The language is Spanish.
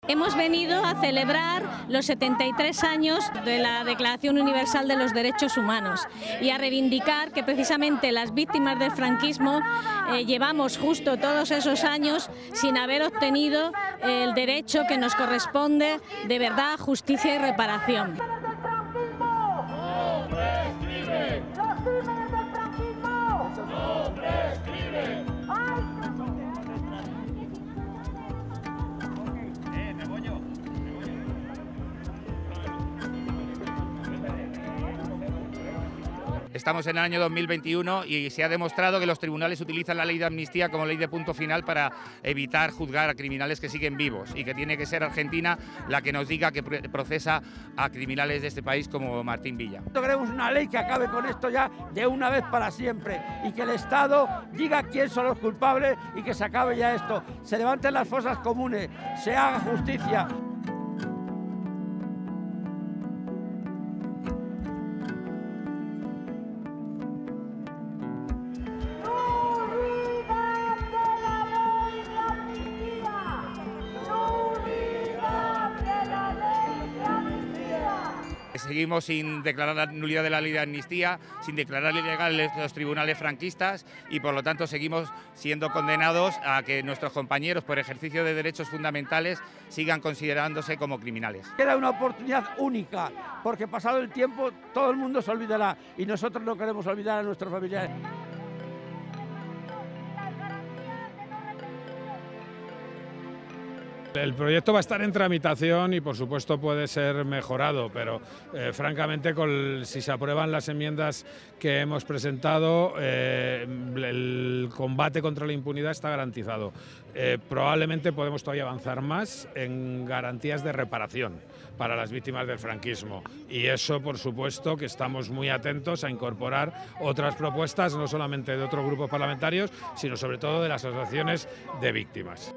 Hemos venido a celebrar los 73 años de la Declaración Universal de los Derechos Humanos y a reivindicar que precisamente las víctimas del franquismo llevamos justo todos esos años sin haber obtenido el derecho que nos corresponde de verdad, justicia y reparación. Estamos en el año 2021 y se ha demostrado que los tribunales utilizan la ley de amnistía como ley de punto final para evitar juzgar a criminales que siguen vivos, y que tiene que ser Argentina la que nos diga que procesa a criminales de este país como Martín Villa. Queremos una ley que acabe con esto ya de una vez para siempre y que el Estado diga quién son los culpables y que se acabe ya esto. Se levanten las fosas comunes, se haga justicia. Seguimos sin declarar la nulidad de la ley de amnistía, sin declarar ilegales los tribunales franquistas, y por lo tanto seguimos siendo condenados a que nuestros compañeros, por ejercicio de derechos fundamentales, sigan considerándose como criminales. Era una oportunidad única, porque pasado el tiempo todo el mundo se olvidará y nosotros no queremos olvidar a nuestros familiares. El proyecto va a estar en tramitación y por supuesto puede ser mejorado, pero francamente si se aprueban las enmiendas que hemos presentado, el combate contra la impunidad está garantizado. Probablemente podemos todavía avanzar más en garantías de reparación para las víctimas del franquismo, y eso por supuesto que estamos muy atentos a incorporar otras propuestas, no solamente de otros grupos parlamentarios, sino sobre todo de las asociaciones de víctimas.